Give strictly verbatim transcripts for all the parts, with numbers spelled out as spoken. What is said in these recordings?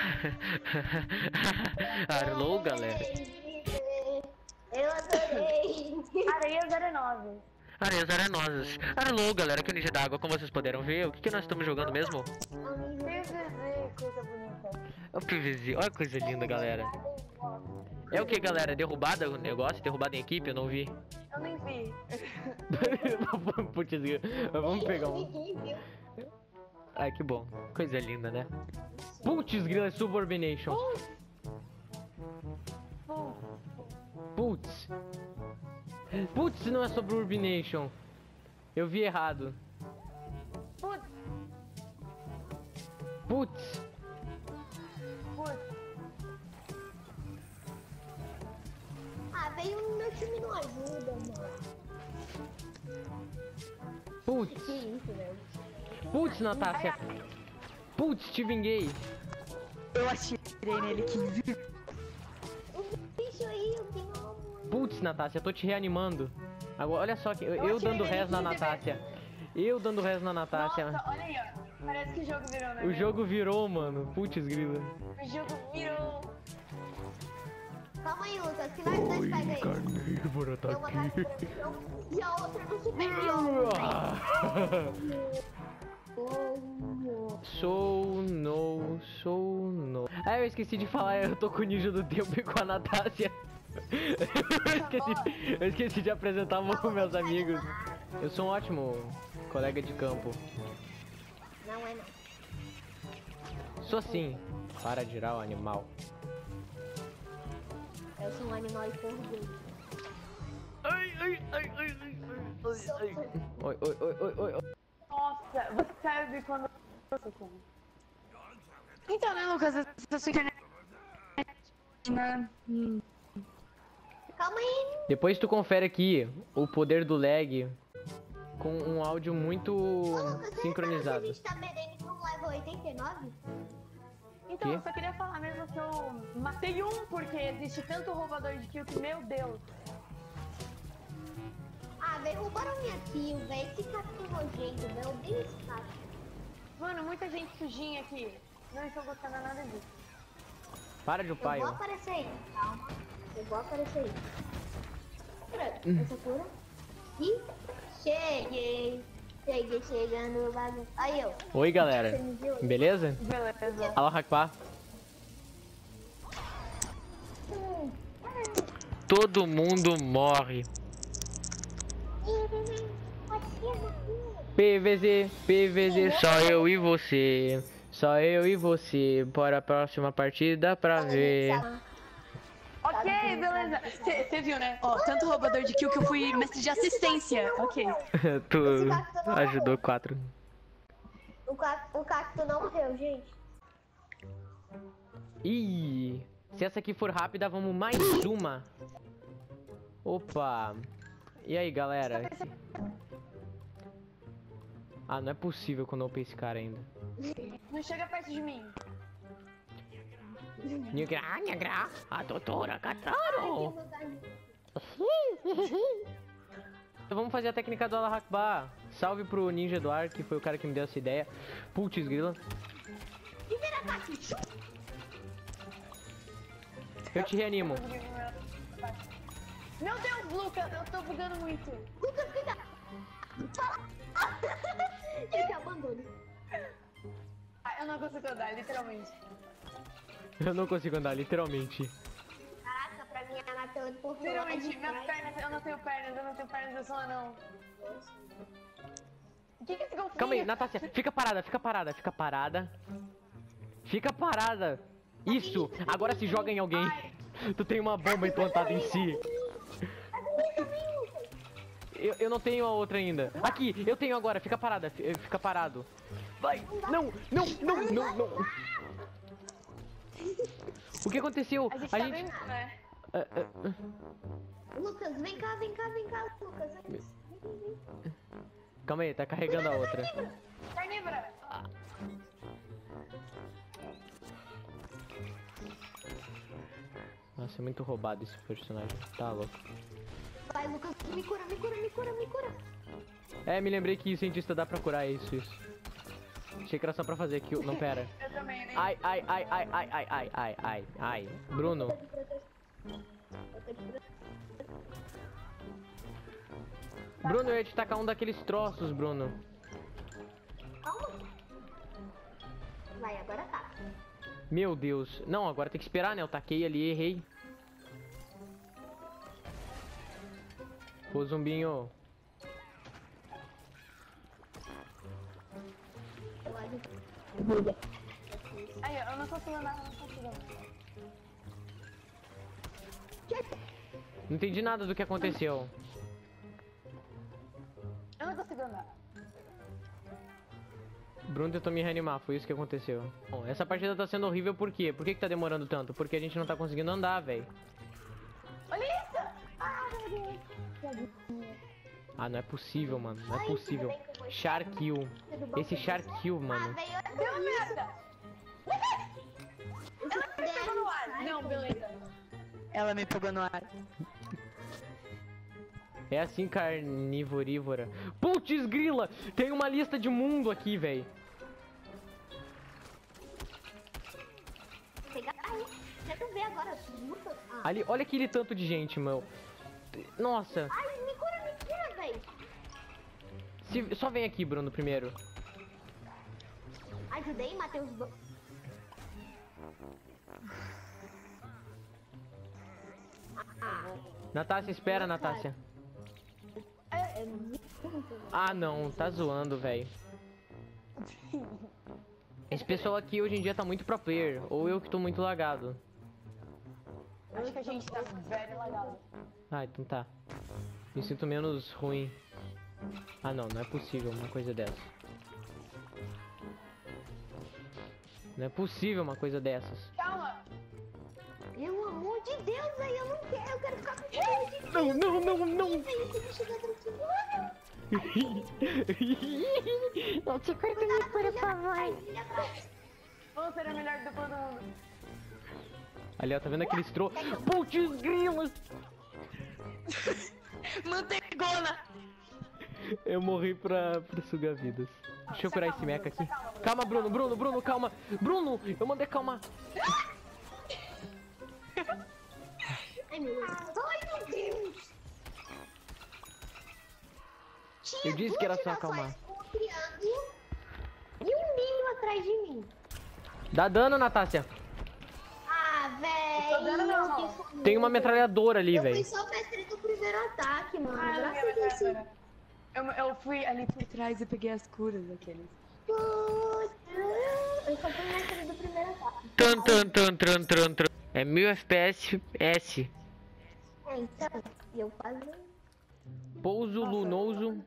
Arlou, galera. Eu adorei. Areias arenosas. Areias arenosas. Arlou, galera, que o Ninja d'Água, como vocês puderam ver, o que, que nós estamos jogando mesmo? P V Z, coisa bonita. É o P V Z, olha que coisa linda, galera. É o que, galera? Derrubada o negócio? Derrubada em equipe? Eu não vi. Eu nem vi. Putz, vamos pegar um. Ai, que bom. Coisa linda, né? Putz, grila, é Suburbination. Putz. Putz, não é Suburbination. Eu vi errado. Putz, Putz. putz. Ah, veio o meu time não ajuda, mano. Putz. Que isso, velho? Putz, Natácia. Putz, te vinguei. Eu atirei nele quinze. O bicho aí, eu tenho amor. Putz, Natácia, eu tô te reanimando. Agora, olha só que eu, eu atirei dando nele res na quinze Natácia. Eu dando res na Natácia. Nossa, olha aí, ó. Parece que o jogo virou, né? O jogo virou, mano. Putz, grila. O jogo virou. Calma aí, Lucas, que nós dois pega aí. Carnívoro tá Tem uma aqui. carta e a outra no superior. Sou no, sou no. Ah, eu esqueci de falar, eu tô com o Ninja do Tempo e com a Natácia. Eu esqueci, eu esqueci de apresentar para meus amigos. Eu sou um ótimo colega de campo. Não é não. Sou sim. Para de girar o animal. Eu sou um animal e corro dele. Ai, ai, ai, ai, ai, ai, ai. Oi, oi, oi, oi, oi, oi. Nossa, você sabe quando eu sou como? Então, né, Lucas? Essa sua internet. Né? Hum. Calma aí. Depois tu confere aqui o poder do lag com um áudio muito Ô, Lucas, você sincronizado. reparou que a gente tá perdendo no level oitenta e nove? Então, Quê? eu só queria falar mesmo que eu matei um, porque existe tanto roubador de kill que, meu Deus. Ah, velho, roubaram minha kill, velho. Esse cacto nojento, velho. Eu odeio esse cacto. Mano, muita gente sujinha aqui. Não estou gostando nada disso. Para de Eu upar, vou ó. aparecer aí. Calma. Eu vou aparecer aí. Cura. Hum. Essa cura. E cheguei. Cheguei chegando o bagulho. Aí, ó. Oi, galera. Você me viu aí? Beleza? Beleza. Allah Akbar. Todo mundo morre. P V Z, P V Z, só eu e você. Só eu e você. Bora a próxima partida pra ver. Ok, beleza. Você viu, né? Ó, tanto roubador de kill que eu fui mestre de assistência. Ok. Tu ajudou quatro. O cacto, o cacto não morreu, gente. Ih, se essa aqui for rápida, vamos mais uma. Opa. E aí, galera? Ah, não é possível que eu não upei esse cara ainda. Não chega perto de mim. Nhagra, nhagra, a doutora Kataro. Então vamos fazer a técnica do Allah Akbar. Salve pro Ninja Eduardo, que foi o cara que me deu essa ideia. Putz, grila. Eu te reanimo. Meu Deus, Lucas, eu tô bugando muito. Lucas, cuidado. Gente, abandono. Ah, eu não consigo andar, literalmente. Eu não consigo andar, literalmente. Caraca, pra mim a Natália por Literalmente, minhas pernas, eu não tenho pernas, eu não tenho pernas, eu sou um anão. O que que esse golfinho? Calma aí, Natácia, fica parada, fica parada, fica parada. Fica parada. Isso, agora se joga em alguém. Tu tem uma bomba implantada em si. Eu, eu não tenho a outra ainda. Aqui, eu tenho agora, fica parada, fi- fica parado. Vai, não, não, não, não, não. O que aconteceu? A gente tá bem, né? Ah, ah, ah. Lucas, vem cá, vem cá, vem cá, Lucas. Vem, vem, vem. Calma aí, tá carregando a outra. Carnívora! Nossa, é muito roubado esse personagem. Tá louco. Vai, Lucas, me cura, me cura, me cura, me cura. É, me lembrei que cientista dá pra curar, é isso, isso. Achei que era só pra fazer kill. Não, pera. Eu também, né? Ai, ai, ai, ai, ai, ai, ai, ai, ai, ai. Bruno. Bruno, eu ia te tacar um daqueles troços, Bruno. Calma. Vai, agora tá. Meu Deus. Não, agora tem que esperar, né? Eu taquei ali, errei. Pô, zumbinho. Aí, eu não consigo andar, eu não consigo andar. Não entendi nada do que aconteceu. Eu não consigo andar. Bruno tentou me reanimar, foi isso que aconteceu. Bom, essa partida tá sendo horrível por quê? Por que que tá demorando tanto? Porque a gente não tá conseguindo andar, velho. Olha isso! Ah, meu Deus! Ah, não é possível, mano. Não é possível. Shark Kill. Esse Shark Kill, Ah, mano. velho, olha Deu isso. merda! Ela me pegou no ar! Não, beleza. Ela me pegou no ar. É assim, carnivorívora. Putz, grila! Tem uma lista de mundo aqui, velho. Pegar aí. Deixa eu ver agora. Luta. Ah. Ali, olha aquele tanto de gente, meu. Nossa. Ai, me cura, me cura, velho. Se, só vem aqui, Bruno, primeiro. Ajudei, matei os dois. Natácia, espera, Natácia. É, é muito. Ah, não. Tá zoando, velho. Esse pessoal aqui hoje em dia tá muito pro player. Ou eu que tô muito lagado. Acho que a gente tá velho lagado. Ah, então tá. Me sinto menos ruim. Ah, não. Não é possível uma coisa dessa. Não é possível uma coisa dessas. Calma! Pelo amor de Deus, aí eu não quero, eu quero ficar com ele. Não, não, não, não. Não te corta minha por favor. Vamos ser a melhor dupla do mundo. Ali, ó, tá vendo aqueles tro... Putz, grilas! Mantegona! Eu morri pra, pra sugar vidas. Deixa eu curar esse mecha aqui. Calma, Bruno, Bruno, Bruno, calma. Bruno, eu mandei calmar. Ai, meu Deus. Ai, meu Deus. Tinha Eu disse que era só duas acalmar. girassóis com um triângulo e um ninho atrás de mim. Dá dano, Natácia. Ah, tô dando não. velho. Tem uma metralhadora ali, Eu fui velho. só mestre do primeiro ataque, mano. Ah, não, Graças a pera, Deus. pera, pera. Eu, eu fui ali por trás e peguei as curas daqueles. Eu só fui mestre do primeiro ataque. Tran, tran, tran, tran, tran, tran. É mil F P S S. É, então, eu quase... Pouso lunoso.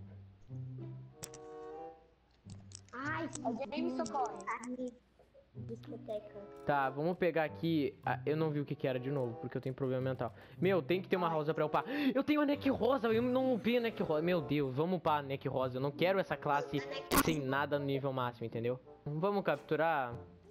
Ai, Alguém me socorre. carne. Discoteca. Tá, vamos pegar aqui. Ah, eu não vi o que que era de novo, porque eu tenho problema mental. Meu, tem que ter uma rosa pra upar. Eu tenho a neck rosa, eu não vi a neck rosa. Meu Deus, vamos upar a neck rosa. Eu não quero essa classe sem nada no nível máximo, entendeu? Vamos capturar.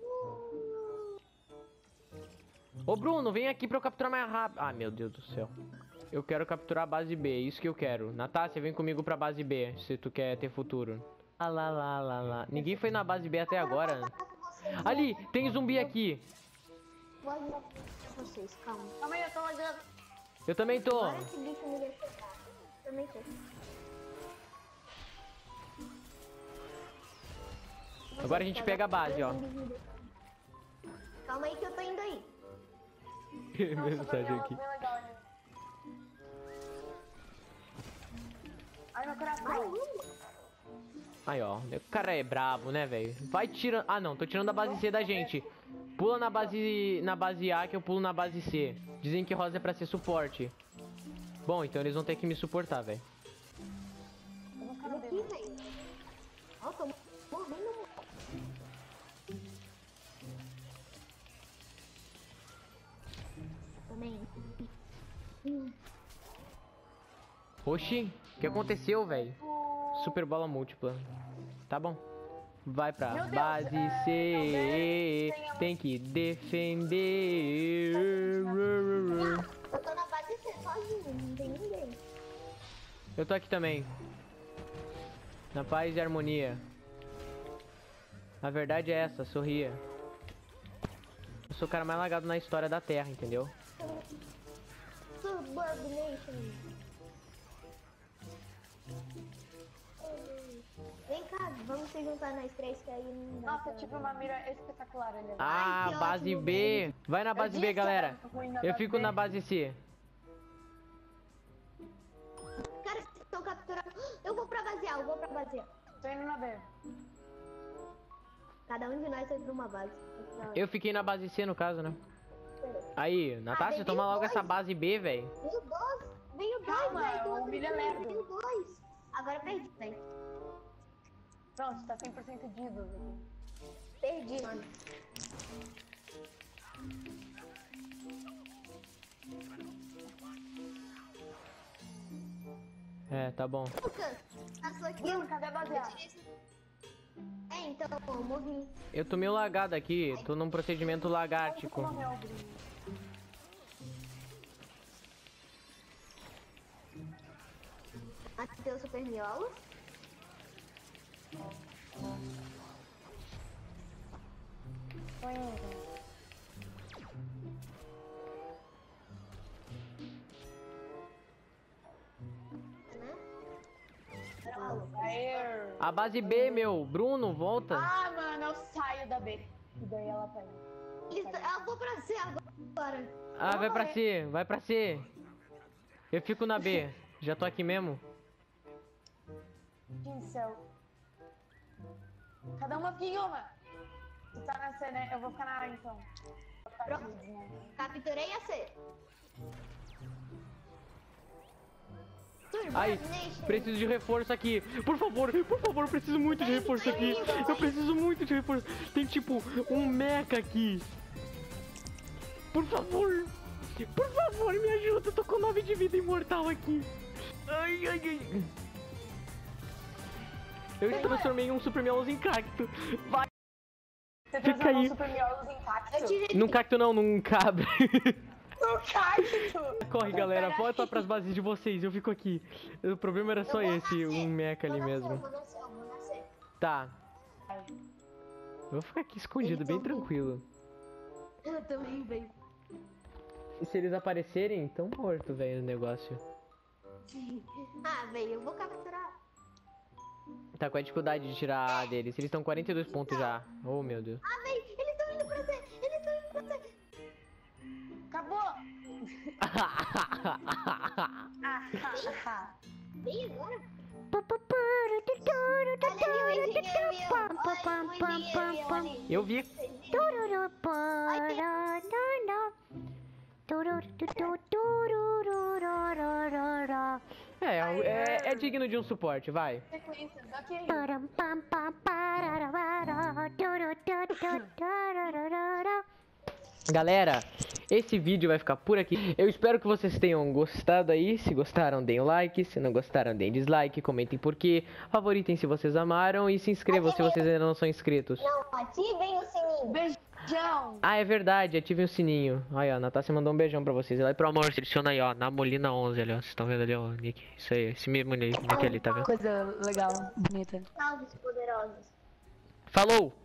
Ô Bruno, vem aqui pra eu capturar mais rápido. Ah, meu Deus do céu. Eu quero capturar a base B, isso que eu quero. Natácia, vem comigo pra base B, se tu quer ter futuro. Ah lá lá lá lá. Ninguém foi na base B até agora. Ali, tem zumbi aqui. Vou ajudar vocês, calma. Calma aí, eu tô lagando. Eu também tô. Agora esse bicho me deixou fraco. Também tô. Agora a gente pega a base, ó. Calma aí que eu tô indo aí. Mensagem aqui. Bem legal, né? Ai, meu Vai, coração. indo. Aí, ó. O cara é brabo, né, velho? Vai tirando... Ah, não. Tô tirando a base C da gente. Pula na base... Na base A que eu pulo na base C. Dizem que rosa é pra ser suporte. Bom, então eles vão ter que me suportar, velho. Olha aqui, velho. Ó, tô morrendo. Também. Hum. Oxi. O que aconteceu, velho? Super bola múltipla. Tá bom. Vai pra Meu Deus, base é, C. talvez Tem que defender. Eu tô na base C sozinho, não tem ninguém. Eu tô aqui também. Na paz e harmonia. A verdade é essa, sorria. Eu sou o cara mais lagado na história da Terra, entendeu? Subordination. Vem cá, vamos se juntar nós três que aí não dá. Nossa, pra- tipo uma mira espetacular ali. Ah, que base ótimo, B. Vai na base Eu B, disse, galera. era ruim na Eu base fico B. na base C. Cara, vocês estão capturando. Eu vou pra base A, eu vou pra base A. Tô indo na B. Cada um de nós foi pra uma base. Eu fiquei na base C, no caso, né? Aí, Natácia, Ah, toma veio logo dois. essa base B, velho. Veio dois, veio dois, Calma, velho. do o outro milho é time, lerdo. Veio dois. Agora perdi, velho. Pronto, tá cem por cento dido. Perdi, mano. É, tá bom. Lucas, a sua aqui. Bruno, cadê a base A? É, então, eu morri. Eu tô meio lagado aqui, tô num procedimento Como lagártico. morreu, Bruno? Matei o super miolo. Tô indo. Né? Aê. A base B, meu. Bruno, volta. Ah, mano, eu saio da B. E daí ela pega. Isso, eu vou pra C agora. Ah, vai pra C, vai pra C. Eu fico na B. Já tô aqui mesmo. Gente do céu. Cada uma fica em uma. Tu tá na C, né? Eu vou ficar na A, então. Vou ficar Pronto. aqui, né? Capturei a C. Ai, Subordination. preciso de reforço aqui. Por favor, por favor, eu preciso muito de reforço aqui. Eu preciso muito de reforço. Tem tipo um mecha aqui. Por favor. Por favor, me ajuda. Eu tô com nove de vida imortal aqui. Ai, ai, ai. Eu transformei um super miolos em cacto. Vai. Você Fica transformou aí. super miolos em cacto? Eu tirei. Num cacto não, num cabra. No cacto! Corre, galera. Peraí. Volta pras bases de vocês. Eu fico aqui. O problema era só Eu vou esse, nascer. um mecha ali Vou nascer, mesmo. Eu vou nascer, eu vou nascer. Tá. Eu vou ficar aqui escondido, Eles bem vão- tranquilo. Eu também, velho. E se eles aparecerem, tão morto, velho, o negócio. Ah, velho, eu vou capturar. Tá com a dificuldade de tirar a deles. Eles estão com quarenta e dois pontos já. Oh, meu Deus. Ah, velho, eles estão indo pra C. Eles estão indo pra C. Acabou! Vem agora. Olha ali o engenheiro meu. Olha o engenheiro meu ali. Eu vi. É, é, é digno de um suporte, vai. Sequências, ok. Galera, esse vídeo vai ficar por aqui. Eu espero que vocês tenham gostado aí. Se gostaram, deem o like. Se não gostaram, deem dislike. Comentem por quê. Favoritem se vocês amaram. E se inscrevam se vocês ainda não são inscritos. Não, ativem o sininho. Beijão! Ah, é verdade. Ativem o sininho. Aí, ó. A Natácia mandou um beijão pra vocês. Lá pro amor, seleciona aí, ó. Na Molina onze ali, ó. Vocês estão vendo ali, ó. Nick. Isso aí. Esse mesmo nick ali, tá vendo? Coisa legal, bonita. Salves poderosos. Falou!